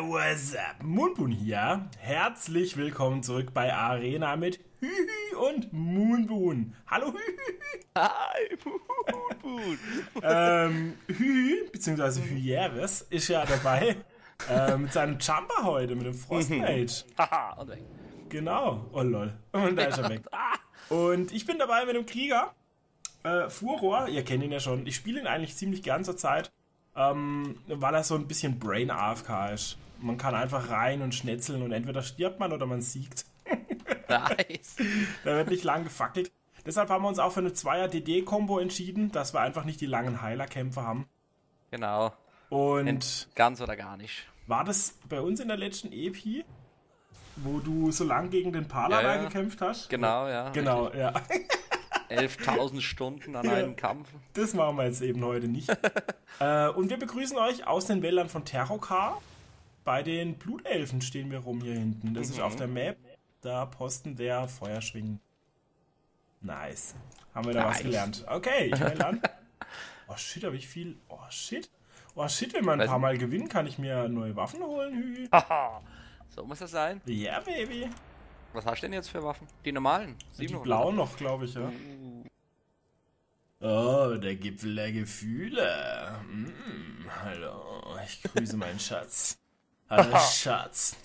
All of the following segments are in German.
What's up? Moonboon hier. Herzlich willkommen zurück bei Arena mit Hühü und Moonboon. Hallo Hühü. Hi, Moonboon. Hühü, beziehungsweise Hyeres, ist ja dabei mit seinem Jumper heute, mit dem Frostmage. Haha, und weg. Genau. Oh lol. Und da ist er weg. Und ich bin dabei mit dem Krieger. Furor, ihr kennt ihn ja schon. Ich spiele ihn eigentlich ziemlich gern zur Zeit, weil er so ein bisschen Brain AFK ist. Man kann einfach rein und schnetzeln und entweder stirbt man oder man siegt. Nice. Da wird nicht lang gefackelt. Deshalb haben wir uns auch für eine 2er-DD-Kombo entschieden, dass wir einfach nicht die langen Heiler-Kämpfe haben. Genau. Und Ganz oder gar nicht. war das bei uns in der letzten EP, wo du so lang gegen den Pala gekämpft hast? Genau, ja. Genau, ja. 11.000 Stunden an einem Kampf. Das machen wir jetzt eben heute nicht. Und wir begrüßen euch aus den Wäldern von Terrokar. Bei den Blutelfen stehen wir rum hier hinten. Das ist auf der Map. Da Posten der Feuerschwingen. Nice. Haben wir da was gelernt. Okay, ich melde an. Oh shit, habe ich viel. Oh shit. Oh shit, wenn man ein paar Mal gewinnen, kann ich mir neue Waffen holen. Haha. So muss das sein. Ja, Baby. Was hast du denn jetzt für Waffen? Die normalen? Die blauen noch, glaube ich, ja. Oh, der Gipfel der Gefühle. Hallo, ich grüße meinen Schatz. Hallo, Schatz.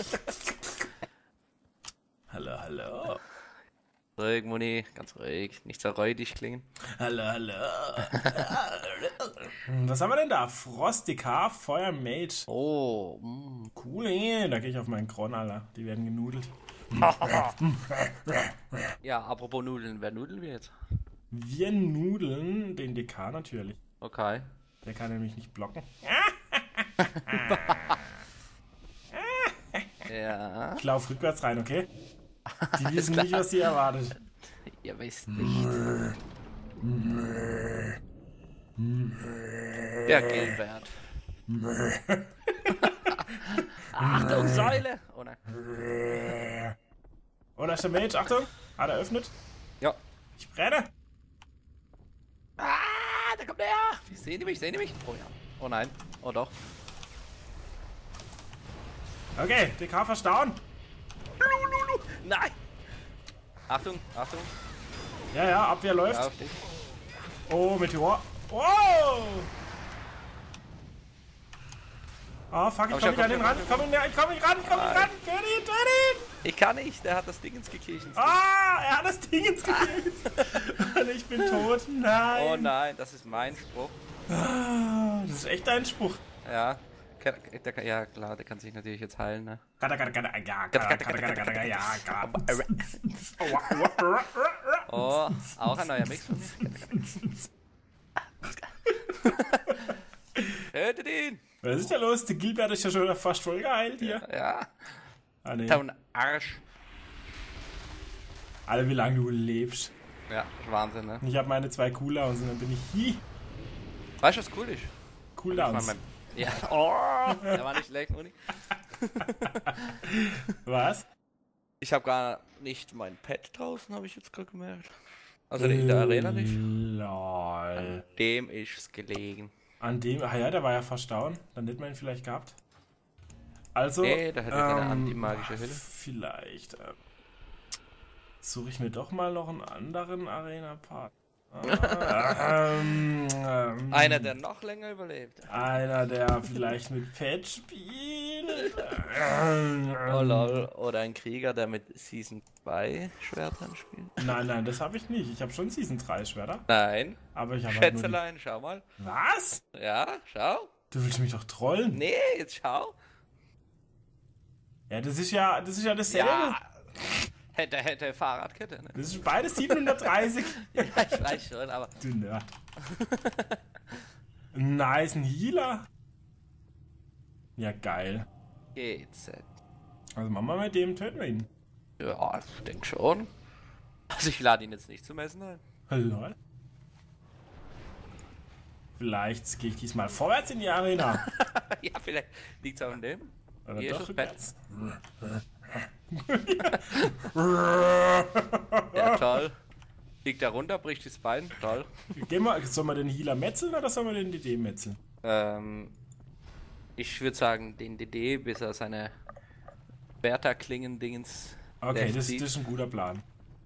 Hallo, hallo. Ruhig, Moni, ganz ruhig. Nicht so räudig klingen. Hallo, hallo. Was haben wir denn da? Frostika, Feuermage. Oh, Cool, da gehe ich auf meinen Kron, Alter. Die werden genudelt. Ja, apropos Nudeln. Wer nudeln wir jetzt? Wir nudeln den DK natürlich. Okay. Der kann nämlich nicht blocken. Ja. Ich laufe rückwärts rein, okay? Die wissen nicht, was sie erwartet. Ihr wisst nicht. Der Gilbert. Achtung, Säule! Oh nein. Oh, da ist der Mage, Achtung! Hat er öffnet? Ja. Ich brenne! Ah, da kommt er! Sehen die mich? Sehen die mich? Oh ja. Oh nein. Oh doch. Okay, DK verstauen! Nein! Achtung, Achtung. Ja, ja, Abwehr läuft. Ja, auf dich. Oh, Meteor. Wow! Oh, fuck, ich komm nicht an den ran. Ich komm nicht ran. Töt ihn! Ich kann nicht, der hat das Ding ins Gekirchen. Ah, er hat das Ding ins Gekirchen. Und ich bin tot. Nein. Oh nein, das ist mein Spruch. Das ist echt ein Spruch. Ja. Ja, klar, der kann sich natürlich jetzt heilen, ne? Oh, auch ein neuer Mix von mir. Tötet ihn! Was ist da los? Der Gilbert ist ja schon fast voll geheilt hier. Ja. Ah, nee. Ein Arsch. Alter, wie lange du lebst. Ja, Wahnsinn, ne? Ich habe meine 2 Cooldowns und dann bin ich hier. Weißt du, was cool ist? Cooldowns. Ja. Oh, der war nicht schlecht, Moni. Was? Ich habe gar nicht mein Pet draußen, habe ich jetzt gerade gemerkt. Also in der Arena nicht. Lol. Dem ist's gelegen. An dem, ja, der war ja fast down. Dann hätte man ihn vielleicht gehabt. Also, Nee, der hätte keine antimagische Hülle. Vielleicht suche ich mir doch mal noch einen anderen Arena-Part. Einer, der noch länger überlebt. Einer, der vielleicht mit Pet spielt. Oh lol. Oder ein Krieger, der mit Season 2 Schwertern spielt. Nein, das habe ich nicht. Ich habe schon Season 3 Schwerter. Nein. Aber ich habe halt nur Schätzelein, schau mal. Was? Ja, schau. Du willst mich doch trollen? Nee, jetzt schau. Ja, das ist ja dasselbe. Ja. Hätte Fahrradkette, ne? Das ist beides 730. Ja, ich weiß schon, aber... Du Nerd. Nice, ein Healer. Ja, geil. GZ. Also machen wir mit dem, töten wir ihn. Ja, ich denke schon. Also ich lade ihn jetzt nicht zum Essen ein. Lol. Vielleicht gehe ich diesmal vorwärts in die Arena. Ja, vielleicht liegt es auch an dem. Oder Hier ist doch das Bett. rückwärts. Ja, toll. Liegt da runter, bricht das Bein. Toll. Sollen wir den Healer metzeln oder sollen wir den DD metzeln? Ich würde sagen, den DD, bis er seine Bertha-Klingen-Dingens. Okay, das ist ein guter Plan.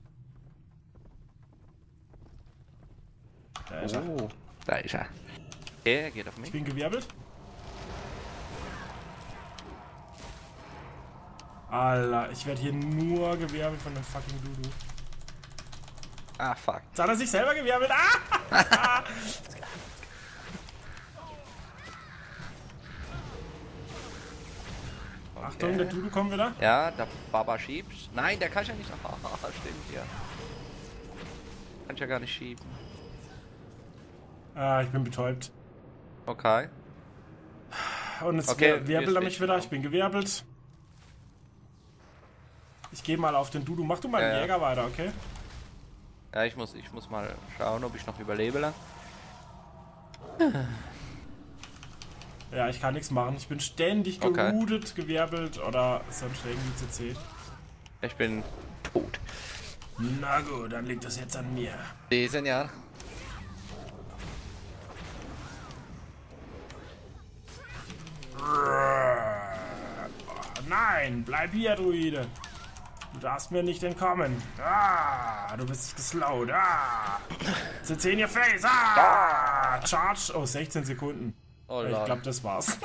Da ist er. Da ist er. Okay, er geht auf Ich mich. bin gewirbelt. Alter, ich werde hier nur gewirbelt von dem fucking Dudu. Ah, fuck. Jetzt hat er sich selber gewirbelt. Ah! Achtung, der Dudu kommt wieder. Ja, der Baba schiebt. Nein, der kann ja nicht. Stimmt, ja. Kann ja gar nicht schieben. Ah, ich bin betäubt. Okay. Und jetzt Okay, wirbelt er wir mich wieder. Ich bin gewirbelt. Ich gehe mal auf den Dudu. Mach du mal den Ja. Jäger weiter, okay? Ja, ich muss mal schauen, ob ich noch überlebe lang. Ja, ich kann nichts machen. Ich bin ständig Okay. geroutet, gewirbelt oder sonst irgendwie CC. Ich bin tot. Na gut, dann liegt das jetzt an mir. Diesen Jahr. Nein, bleib hier, Druide. Du darfst mir nicht entkommen. Ah, du bist geslowt. Ah, CC in your face. Ah, Charge. Oh, 16 Sekunden. Oh, Ich Lord. glaube, das war's.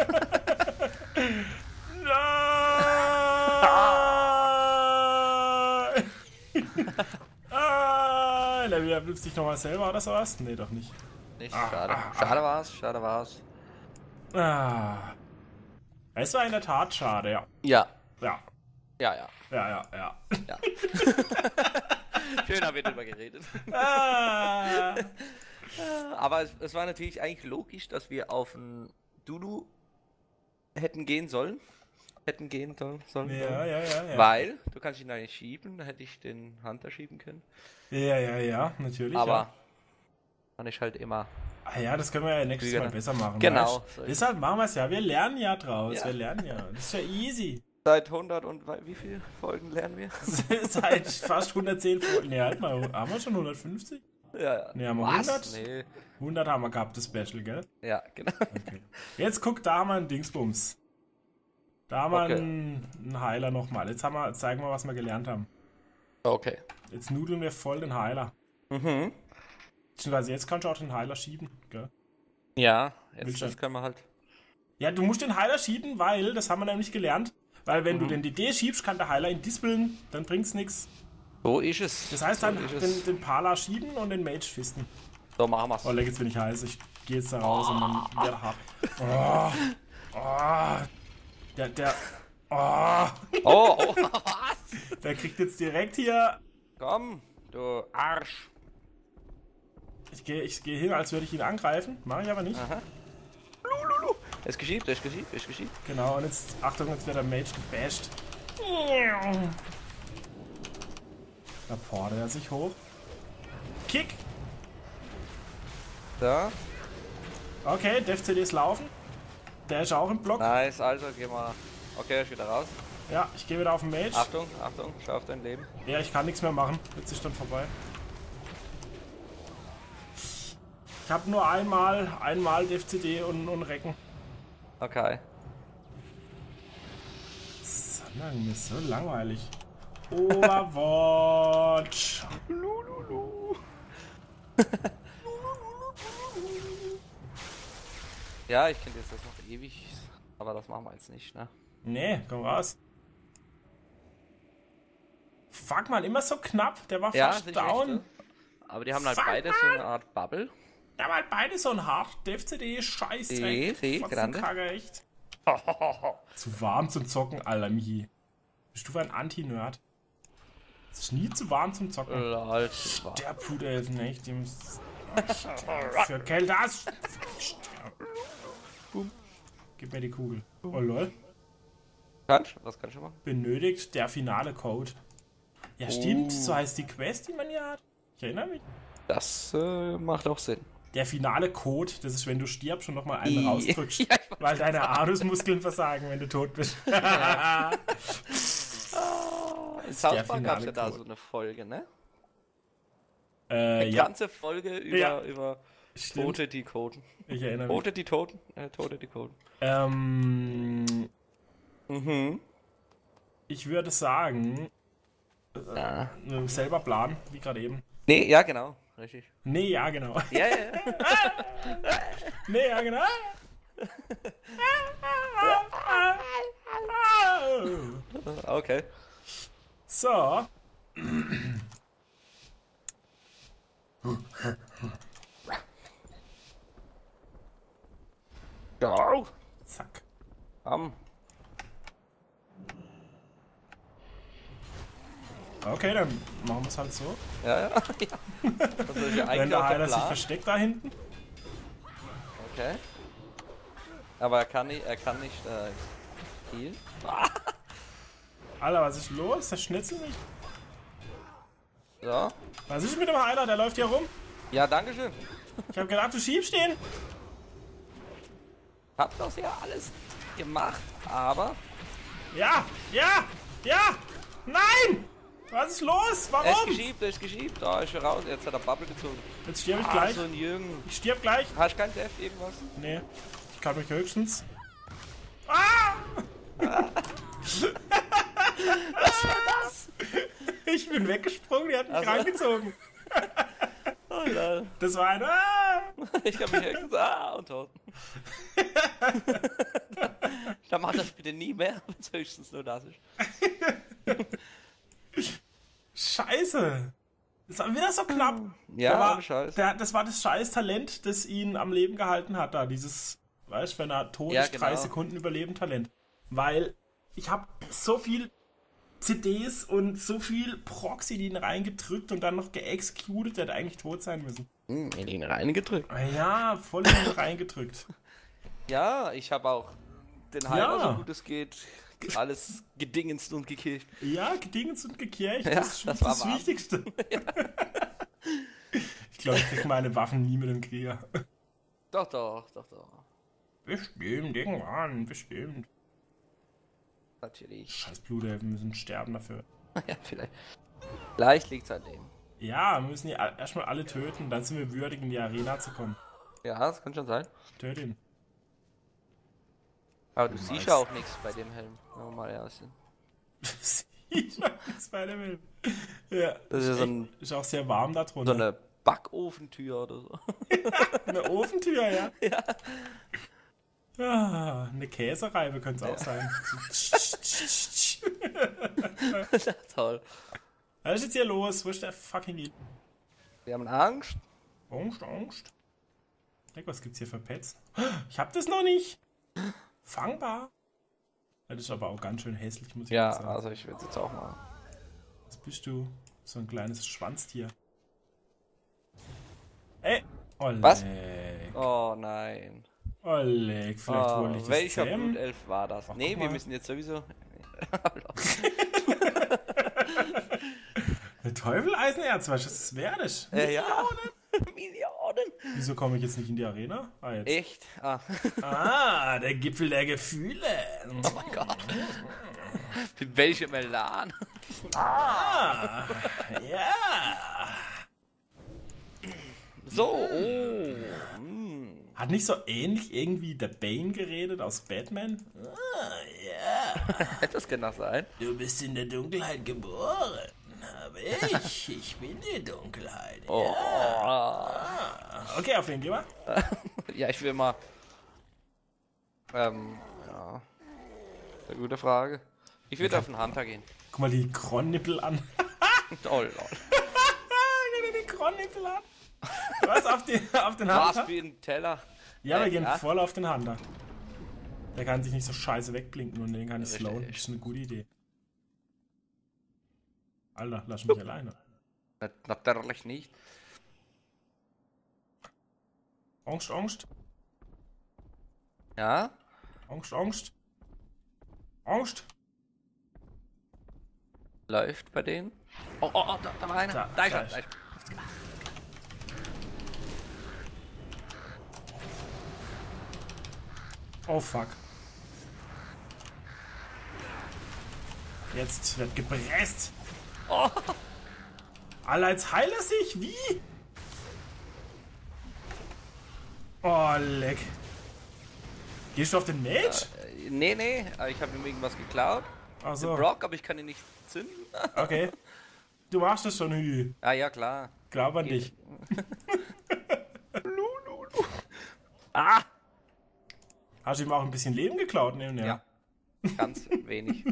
Nein! Der wirbelt sich nochmal selber oder sowas? Nee, doch nicht. Nicht schade. Schade war's, schade war's. Ah. Es war in der Tat schade, ja. Ja. Ja, Ja, ja. ja, ja, ja. Ja. Schön haben wir drüber geredet. Ah. Aber es war natürlich eigentlich logisch, dass wir auf einen Dudu hätten gehen sollen. Sollen. Ja, ja, ja, ja. Weil, du kannst ihn da nicht schieben, da hätte ich den Hunter schieben können. Ja, ja, ja, natürlich. Aber Ja. kann ich halt immer. Ah ja, das können wir ja nächstes Mal besser machen. Genau. weißt du? So Deshalb machen wir es ja. Wir lernen ja draus. Ja. Wir lernen ja. Das ist ja easy. Seit 100 und wie viele Folgen lernen wir? Seit fast 110 Folgen. Ne, halt mal. Haben wir schon 150? Ja, ja. Ne, haben wir Was? 100? Nee. 100 haben wir gehabt, das Special, gell? Ja, genau. Okay. Jetzt guck, da haben wir einen Dingsbums. Da haben wir Okay. einen Heiler nochmal. Jetzt zeigen wir, was wir gelernt haben. Okay. Jetzt nudeln wir voll den Heiler. Mhm. Beziehungsweise jetzt kannst du auch den Heiler schieben, gell? Ja, Willst jetzt du- können wir halt. Ja, du musst den Heiler schieben, weil, das haben wir nämlich gelernt, weil wenn du den DD schiebst, kann der Heiler ihn dispeln, dann bringt's nichts. So ist es. Das heißt so dann ist es. den Pala schieben und den Mage fisten. So machen wir's. Oh, leck, jetzt bin ich heiß. Ich gehe jetzt da raus und dann wird hart. Oh, oh, der, oh, Oh, was? der kriegt jetzt direkt hier. Komm, du Arsch. Ich geh hin, als würde ich ihn angreifen. Mache ich aber nicht. Aha. Er ist geschiebt. Genau, und jetzt, Achtung, jetzt wird der Mage gebasht. Da portet er sich hoch. Kick! So. Okay, Dev CD ist laufen. Der ist auch im Block. Nice, also geh mal. Okay, er ist wieder raus. Ja, ich gehe wieder auf den Mage. Achtung, schau auf dein Leben. Ja, ich kann nichts mehr machen. Jetzt ist dann vorbei. Ich habe nur einmal Dev CD und Recken. Okay. Sondern mir ist so langweilig. Overwatch. Ja, ich könnte jetzt das noch ewig, aber das machen wir jetzt nicht, ne? Nee, komm raus. Fuck man, immer so knapp. Der war Ja, fast finde ich down. echt, ne? Aber die haben halt Fuck, beide so eine Art Bubble. Der war halt beide so ein hart. Dev CD, scheiß Sí, grande. echt. Zu warm zum Zocken, Alter, Michi. Bist du ein Anti-Nerd? Es ist nie zu warm zum Zocken. Lol. Der Blutelfen, echt. Dem für Kälte. Gib mir die Kugel. Oh lol. Was kannst du machen? Benötigt der finale Code. Ja, stimmt. So heißt die Quest, die man hier hat. Ich erinnere mich. Das macht auch Sinn. Der finale Code, das ist, wenn du stirbst und nochmal einen rausdrückst. Ja, ich weiß. Weil deine Anusmuskeln versagen, wenn du tot bist. In South Park gab es finale ja da Code. so eine Folge, ne? Eine Ja. ganze Folge über, Ja. über Stimmt. Tote die Toten. Ich erinnere mich. Tote die Toten. Tote die Toten. Ich würde sagen, selber planen, wie gerade eben. Nee, ja, genau. Richtig. Nee, ja, genau. Ja. Nee, ja, genau. Okay. So. Ja. Zack. Okay, dann machen wir es halt so. Ja. Das ist ja Wenn eigentlich der auch der Heiler sich Plan. versteckt da hinten. Okay. Aber er kann nicht healen. Alter, was ist los? Der Schnitzel nicht. So. Was ist mit dem Heiler? Der läuft hier rum. Ja, danke schön. Ich hab gedacht, du schiebst ihn. Hab das ja alles gemacht, aber Ja, ja, ja. Nein! Was ist los? er ist Warum? geschiebt. Da ist er raus. Jetzt hat er Bubble gezogen. Jetzt sterbe ich gleich. So ein Jürgen. Ich stirb gleich. Hast du kein Def irgendwas? Nee. Ich kann mich höchstens. Ah! Was war das? Ich bin weggesprungen, die hat mich reingezogen. Oh lol. Das war ein Ah! Ich hab mich echt und tot. Dann mach das bitte nie mehr, wenn es höchstens nur das ist. Scheiße. Das war wieder so knapp. Ja, scheiße. Das war das scheiß Talent, das ihn am Leben gehalten hat. Da dieses, weißt du, wenn er tot ist, 3 Sekunden überleben Talent. Weil ich habe so viel CDs und so viel Proxy in ihn reingedrückt und dann noch geexecuted, der hätte eigentlich tot sein müssen. In ihn reingedrückt. Ja, voll in ihn reingedrückt. Ja, ich habe auch den Heiler, so gut es geht, alles gedingenst und gekillt. Ja, gedingens und gekircht, Ja, das ist das Wichtigste. Ja. Ich glaube, ich krieg meine Waffen nie mit dem Krieger. Doch. Bestimmt, irgendwann, bestimmt. Natürlich. Scheiß Blutelfen müssen sterben dafür. Ja, vielleicht. Vielleicht liegt's an dem. Ja, wir müssen die erstmal alle töten, dann sind wir würdig, in die Arena zu kommen. Ja, das kann schon sein. Töte ihn. Aber du siehst ja auch nichts bei dem Helm, wenn wir mal ehrlich sind. Ich hab nichts bei dem Helm. Ja, Das ist ja ist auch sehr warm da so drunter. eine Backofentür oder so. Eine Ofentür, ja. Ja. Ah, eine Käsereibe könnte es auch sein. Toll. Was ist jetzt hier los? Wo ist der fucking Lied? Wir haben Angst. Angst. Was gibt's hier für Pets? Ich hab das noch nicht. Fangbar. Das ist aber auch ganz schön hässlich, muss ich Ja, sagen. also ich würde jetzt auch mal. Was bist du? So ein kleines Schwanztier. Ey! Oleg. Was? Oh nein. Oleg, vielleicht wollte ich das welcher zähmen. Blutelf war das? Ach, Nee, guck wir mal. müssen jetzt sowieso. Der Teufel Eisenerz, was ist das wert? Ja. Millionen. Wieso komme ich jetzt nicht in die Arena? Ah, jetzt. Echt? Ah, der Gipfel der Gefühle. Oh mein Gott. Mit welchem Elan? Ah, ja. So, Hat nicht so ähnlich irgendwie der Bane geredet aus Batman? Ah, ja. das kann das sein. Du bist in der Dunkelheit geboren. Aber ich bin die Dunkelheit. Oh. Ja. Okay, auf wen gehen wir? Ja, ich will mal. Ja. Eine gute Frage. Ich würde auf den Hunter gehen. Guck mal die Kronnippel an. Toll. Guck dir die Kronnippel an. Was, auf den Was Hunter? für ein Teller. Ja, wir gehen ja. voll auf den Hunter. Der kann sich nicht so scheiße wegblinken und den kann ich Richtig. slowen. Das ist eine gute Idee. Alter, lass mich alleine. Natürlich nicht. Angst. Ja? Angst. Läuft bei denen. Oh, da war einer. Da ist er. da ist Oh fuck. Jetzt wird gepresst. Oh. Alter, jetzt heilt er sich? Wie? Oh, leck. Gehst du auf den Mage? Nee, ich habe ihm irgendwas geklaut. Ach Den so. Brock, aber ich kann ihn nicht zünden. Okay. Du machst das schon, Hü. Ah ja, klar. Glaub an dich. Ah! Hast du ihm auch ein bisschen Leben geklaut? Ne? Ja. Ganz wenig.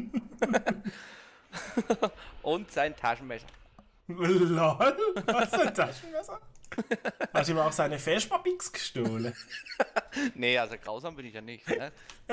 Und sein Taschenmesser. Lol, was ist ein Taschenmesser? Hast du ihm auch seine Feschpapix gestohlen? Nee, also grausam bin ich ja nicht. Ne?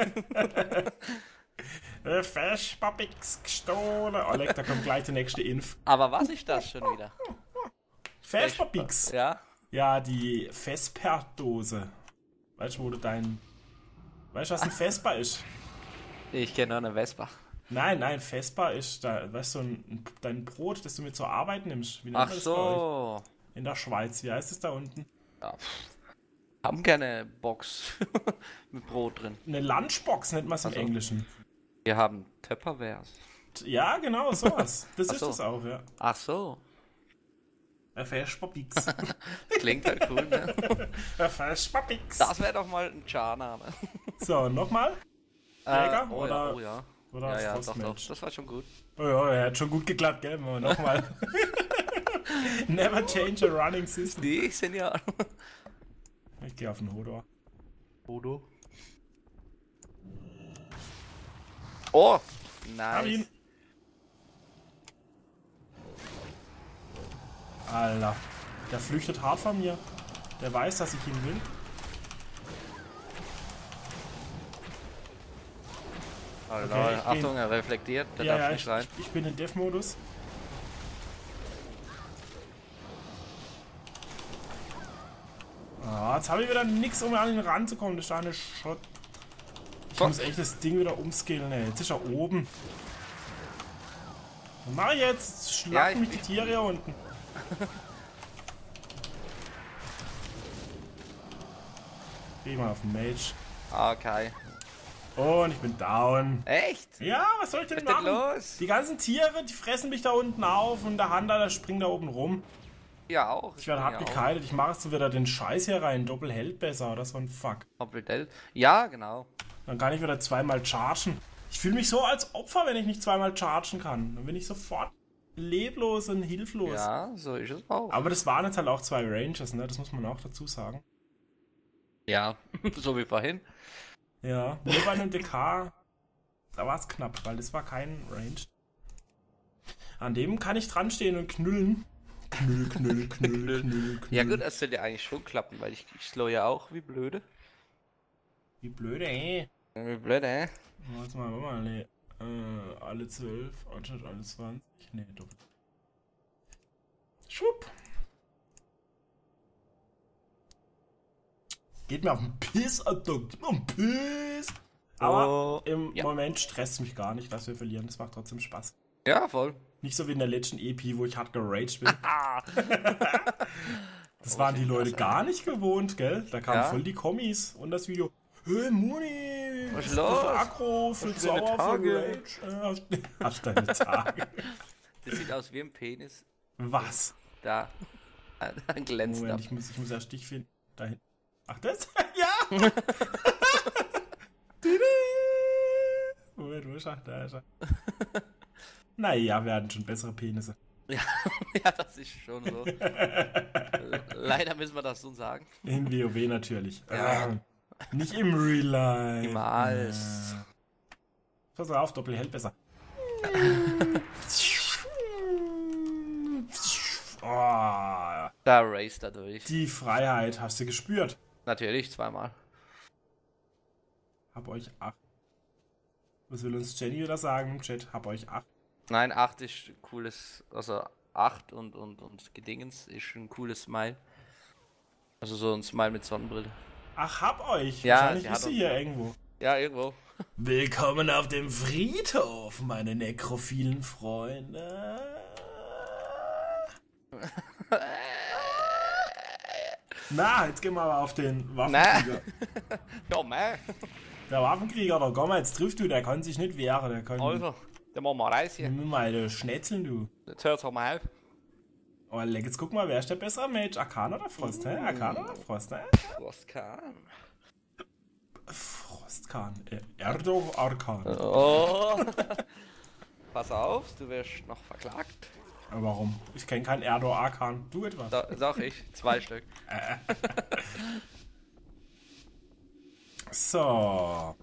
Feschpapix gestohlen. Oh, leck, da kommt gleich der nächste Inf. Aber was ist das schon wieder? Feschpapix? Ja? Ja, die Vesper-Dose. Weißt du, wo du dein... Weißt du, was ein Vesper ist? Ich kenne nur eine Vespa. Nein, Vesper ist, da, weißt du, dein Brot, das du mit zur Arbeit nimmst. Wie nennt Ach man das bei euch? so. In der Schweiz, wie heißt es da unten? Ja, haben gerne Box mit Brot drin. Eine Lunchbox nennt man es im Ach so. Englischen. Wir haben Tupperwares. Ja, genau, sowas. Das Ach ist so. es auch, ja. Ach so. Vesperpix. Klingt halt cool, ne? Vesperpix. Das wäre doch mal ein Char-Name. So, nochmal? Jäger Oh oder, ja, oh ja. oder Ja, doch, Frostmage? das war schon gut. Oh ja, er hat schon gut geklappt, gell? Machen wir nochmal. Never change a running system. Die sind ja... Ich gehe auf den Hodor. Odo. Oh, Hab nice. ihn. Alter, der flüchtet hart von mir. Der weiß, dass ich ihn will. Alter, Okay, ich Achtung, er reflektiert, der Ja, darf ja, nicht rein. ich bin in Dev-Modus. Ah, jetzt habe ich wieder nix, um an ihn ranzukommen. Das ist eine Schott. Ich Fuck. muss echt das Ding wieder umskillen, ey. Jetzt ist er oben. Was mach ich jetzt? Schlachten Ja, mich die Tiere hier unten. Geh mal auf den Mage. Okay. Und ich bin down. Echt? Ja, was soll ich denn Was ist denn machen? los? Die ganzen Tiere, die fressen mich da unten auf und der Hunter, der springt da oben rum. Ja, auch. Ich werde hart gekeilt. Ich mache jetzt so wieder den Scheiß hier rein. Doppel hält besser oder so ein Fuck. Doppelt. Ja, genau. Dann kann ich wieder zweimal chargen. Ich fühle mich so als Opfer, wenn ich nicht zweimal chargen kann. Dann bin ich sofort leblos und hilflos. Ja, so ist es auch. Aber das waren jetzt halt auch zwei Ranges, ne? Das muss man auch dazu sagen. Ja, so wie vorhin. Ja, nur bei einem DK, da war es knapp, weil das war kein Range. An dem kann ich dran stehen und knüllen. Knüll. Ja gut, das sollte ja eigentlich schon klappen, weil ich slow ja auch wie blöde. Wie blöde, ey. Wie blöde, hä? Warte mal, nee. Alle 12, anstatt alle 20. Nee, doppelt. Schwupp. Geht mir auf den Piss, Alter. Geht mir auf den Piss. Aber im Moment stresst mich gar nicht, dass wir verlieren. Das macht trotzdem Spaß. Ja, voll. Nicht so wie in der letzten EP, wo ich hart geraged bin. Das waren die Leute gar nicht gewohnt, gell? Da kamen voll die Kommis und das Video. Hey Muni, Was ist bist du los? für aggro, für Hast du deine sauer, für Tage? Rage? Hast du deine Tage? Das sieht aus wie ein Penis. Was? Da. Ein glänzender. Moment, ich muss ja Stich finden. Dahin. Ach, das? Ja! Moment, wo ist er? Da ist er. Naja, wir hatten schon bessere Penisse. Ja, das ist schon so. Leider müssen wir das so sagen. In WoW natürlich. Ja. Nicht im Real Life. Niemals. Pass mal auf, Doppel hält besser. Oh, Da race da durch. die Freiheit hast du gespürt. Natürlich, zweimal. Hab euch 8. Was will uns Jenny wieder sagen im Chat? Hab euch 8. Nein, 8 ist ein cooles, also 8 und Gedingens ist ein cooles Smile. Also so ein Smile mit Sonnenbrille. Ach, hab euch. Ja, Wahrscheinlich sie ist hat sie uns- hier irgendwo. Ja, irgendwo. Willkommen auf dem Friedhof, meine nekrophilen Freunde. Na, jetzt gehen wir aber auf den Waffenkrieger. Ja, man. Der Waffenkrieger, der Gomma, jetzt trifft du, der kann sich nicht wehren. Der kann Also, dann machen wir Reis hier. nimm mal schnetzeln, du. Jetzt hört's auch mal auf. Oh, leck, jetzt guck mal, wer ist der bessere Mage? Arcana oder Frost, hä? Arcana oder Frost, hä? Frostkan. Frostkan. Erdo Arkan. Oh. Pass auf, du wirst noch verklagt. Warum? Ich kenne keinen Erdo Arkan. Du etwas? Doch, ich. 2 Stück. So.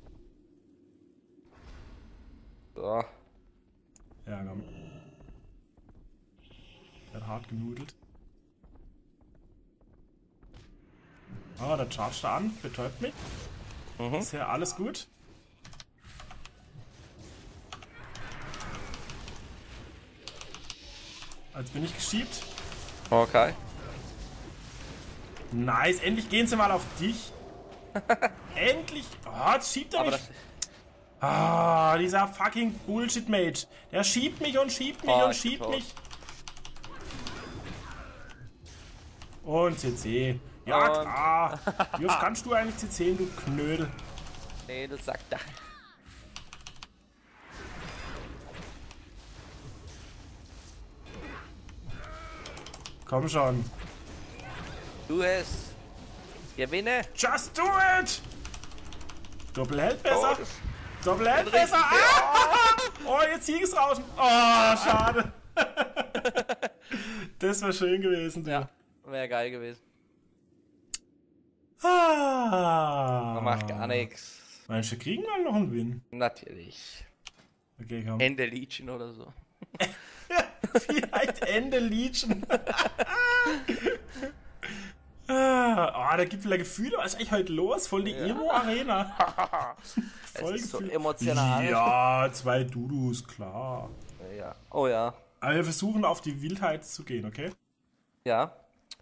So. Ja, komm. Wird hart genudelt. Oh, der chargt da an. Betäubt mich. Ist ja alles gut. Jetzt bin ich geschiebt. Okay. Nice, endlich gehen sie mal auf dich. Endlich. Oh, jetzt schiebt er Aber mich. das. Ah, dieser fucking Bullshit-Mage. Der schiebt mich und schiebt mich Oh, und ich schiebt bin tot. mich. Und CC. Ja, Und- klar. Wie oft kannst du eigentlich CC, du Knödel? Nee, das sagt da. Komm schon. Du es. Gewinne. Just do it! Doppelheld besser. Oh, Doppelheld richtig. besser. Ah! Oh, jetzt Siegesrauschen. Oh, schade. Das wäre schön gewesen, du. Ja, wäre geil gewesen. Ah. Man macht gar nichts. Meinst du, wir kriegen mal noch einen Win? Natürlich. Okay, komm. Ende Legion oder so. Vielleicht Ende Legion. Oh, da gibt es Gefühle. Was ist eigentlich heute los? Voll die Emo-Arena. Voll Es ist so Gefühl. emotional. Ja, 2 Dudus, klar. Ja. Oh ja. Aber wir versuchen auf die Wildheit zu gehen, okay? Ja.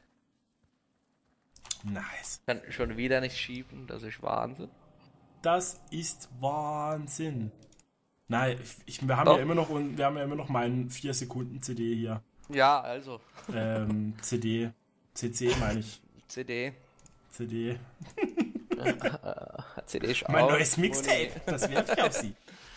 Nice. Kann schon wieder nicht schieben. Das ist Wahnsinn. Das ist Wahnsinn. Nein, wir haben Doch. ja immer noch meinen 4 Sekunden CD hier. Ja, also. CC meine ich. CD. CD. CD ist Mein aus. neues Mixtape. Das werfe ich auf sie.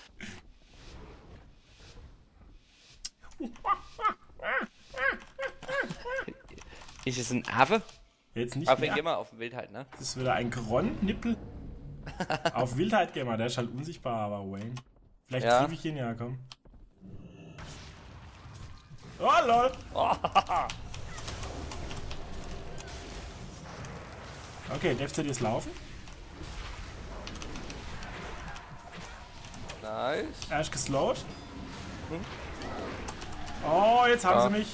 Ist es ein Affe? Jetzt nicht Auf wen mehr. gehen wir? Auf den Wildheit, ne? Das ist wieder ein Gron-Nippel. Auf Wildheit gehen wir. Der ist halt unsichtbar, aber Wayne. Vielleicht Ja. triff ich ihn ja, komm. Oh, lol. Okay, Dev CD ist laufen. Nice. Er ist geslowt. Oh, jetzt haben Ja. sie mich.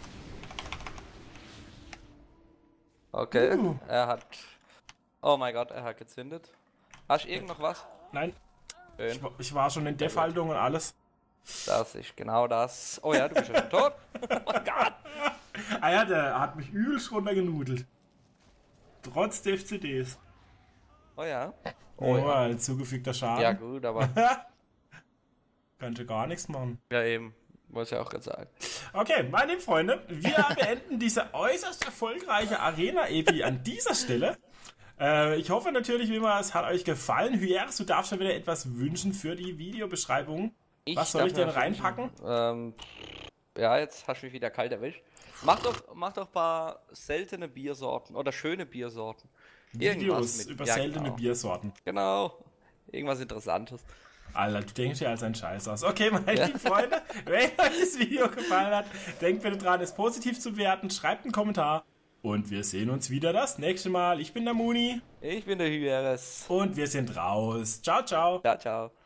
Okay. Er hat. Oh mein Gott, er hat gezündet. Hast du irgend noch was? Nein, Schön. ich war schon in Dev-Haltung und alles. Das ist genau das. Oh ja, du bist ja schon tot. Oh mein Gott. Ah ja, der hat mich übelst runtergenudelt. Trotz Dev CDs. Oh ja. Oh, ja. ein zugefügter Schaden. Ja gut, aber. Kannst du gar nichts machen. Ja eben. Muss ja auch gerade sagen. Okay, meine lieben Freunde, wir beenden diese äußerst erfolgreiche Arena-Epi an dieser Stelle. Ich hoffe natürlich, wie immer, es hat euch gefallen. Hyeris, du darfst schon wieder etwas wünschen für die Videobeschreibung. Was soll ich denn reinpacken? Ja, jetzt hast du mich wieder kalt erwischt. Mach doch ein paar seltene Biersorten oder schöne Biersorten. Videos über seltene genau. Biersorten. Genau. Irgendwas Interessantes. Alter, du denkst dir als ein Scheiß aus. Okay, meine lieben Freunde, wenn euch das Video gefallen hat, denkt bitte dran, es positiv zu bewerten, schreibt einen Kommentar und wir sehen uns wieder das nächste Mal. Ich bin der Muni Ich bin der Hyeris. und wir sind raus. Ciao, ciao. Ciao, ciao.